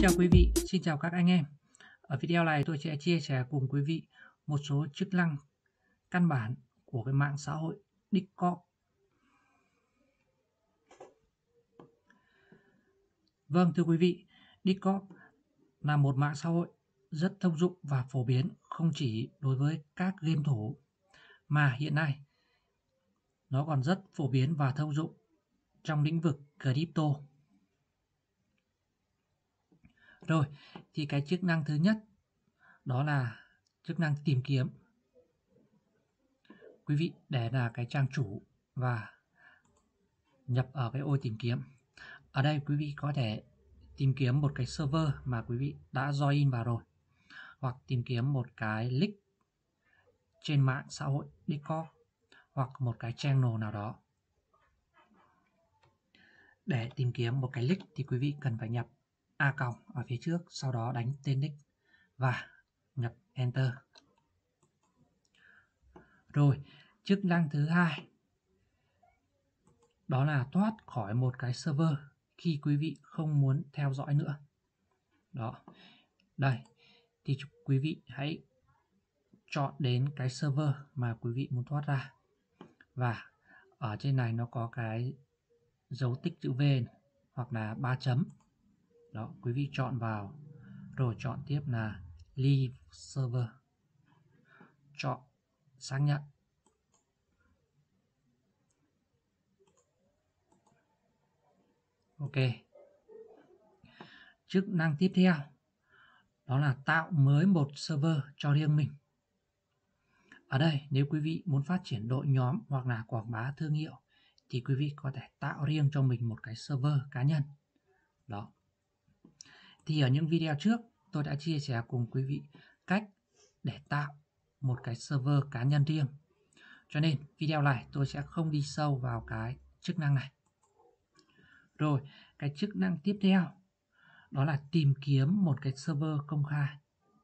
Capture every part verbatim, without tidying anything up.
chào quý vị, xin chào các anh em. Ở video này tôi sẽ chia sẻ cùng quý vị một số chức năng căn bản của cái mạng xã hội Discord. Vâng thưa quý vị, Discord là một mạng xã hội rất thông dụng và phổ biến không chỉ đối với các game thủ mà hiện nay nó còn rất phổ biến và thông dụng trong lĩnh vực crypto. Rồi, thì cái chức năng thứ nhất đó là chức năng tìm kiếm. Quý vị để là cái trang chủ và nhập ở cái ô tìm kiếm. Ở đây quý vị có thể tìm kiếm một cái server mà quý vị đã join vào rồi, hoặc tìm kiếm một cái link trên mạng xã hội Discord hoặc một cái channel nào đó. Để tìm kiếm một cái link thì quý vị cần phải nhập a còng ở phía trước, sau đó đánh tên nick và nhập enter. Rồi, chức năng thứ hai đó là thoát khỏi một cái server khi quý vị không muốn theo dõi nữa. Đó. Đây, thì quý vị hãy chọn đến cái server mà quý vị muốn thoát ra. Và ở trên này nó có cái dấu tích chữ V này, hoặc là ba chấm. Đó, quý vị chọn vào rồi chọn tiếp là Leave Server. Chọn xác nhận. Ok. Chức năng tiếp theo đó là tạo mới một server cho riêng mình. Ở đây nếu quý vị muốn phát triển đội nhóm hoặc là quảng bá thương hiệu thì quý vị có thể tạo riêng cho mình một cái server cá nhân. Đó. Thì ở những video trước tôi đã chia sẻ cùng quý vị cách để tạo một cái server cá nhân riêng. Cho nên video này tôi sẽ không đi sâu vào cái chức năng này. Rồi, cái chức năng tiếp theo đó là tìm kiếm một cái server công khai.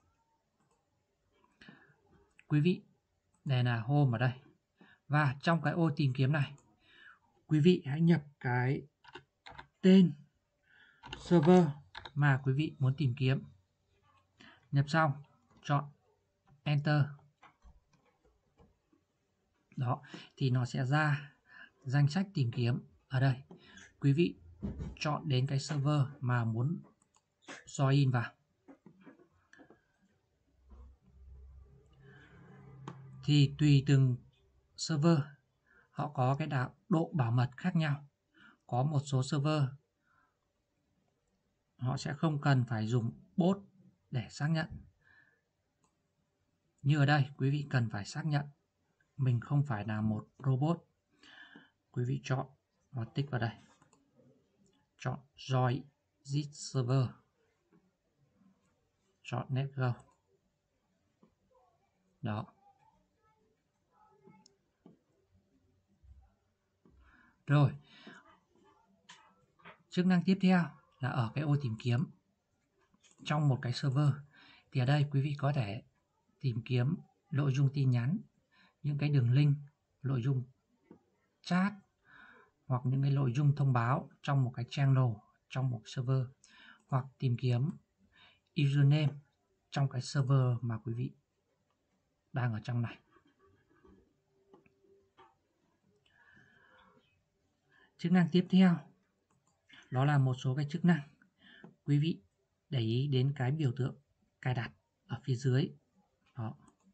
Quý vị để là home ở đây. Và trong cái ô tìm kiếm này, quý vị hãy nhập cái tên server mà quý vị muốn tìm kiếm. Nhập xong, chọn enter. Đó, thì nó sẽ ra danh sách tìm kiếm ở đây. Quý vị chọn đến cái server mà muốn join vào. Thì tùy từng server họ có cái độ bảo mật khác nhau. Có một số server họ sẽ không cần phải dùng bot để xác nhận. Như ở đây quý vị cần phải xác nhận mình không phải là một robot. Quý vị chọn và tích vào đây. Chọn Join this server. Chọn Let's go. Đó. Rồi. Chức năng tiếp theo là ở cái ô tìm kiếm trong một cái server. Thì ở đây quý vị có thể tìm kiếm nội dung tin nhắn, những cái đường link, nội dung chat hoặc những cái nội dung thông báo trong một cái channel, trong một server, hoặc tìm kiếm username trong cái server mà quý vị đang ở trong này. Chức năng tiếp theo đó là một số cái chức năng. Quý vị để ý đến cái biểu tượng cài đặt ở phía dưới. Đó.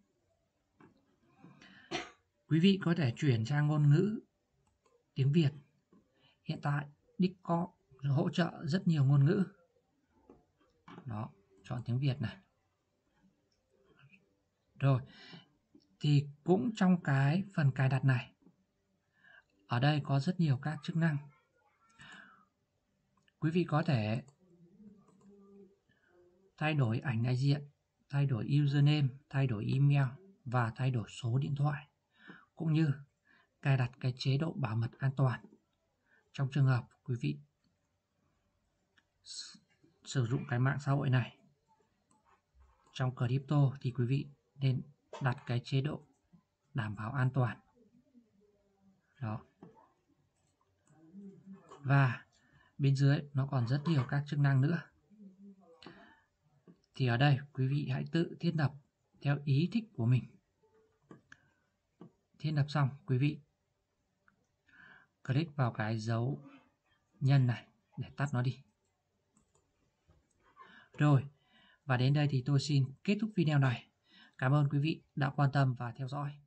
Quý vị có thể chuyển sang ngôn ngữ tiếng Việt. Hiện tại Discord hỗ trợ rất nhiều ngôn ngữ. Đó, chọn tiếng Việt này. Rồi, thì cũng trong cái phần cài đặt này, ở đây có rất nhiều các chức năng. Quý vị có thể thay đổi ảnh đại diện, thay đổi username, thay đổi email và thay đổi số điện thoại, cũng như cài đặt cái chế độ bảo mật an toàn. Trong trường hợp quý vị sử dụng cái mạng xã hội này trong crypto thì quý vị nên đặt cái chế độ đảm bảo an toàn. Đó. Và bên dưới nó còn rất nhiều các chức năng nữa. thì ở đây quý vị hãy tự thiết lập theo ý thích của mình. Thiết lập xong, quý vị click vào cái dấu nhân này để tắt nó đi. Rồi, và đến đây thì tôi xin kết thúc video này. Cảm ơn quý vị đã quan tâm và theo dõi.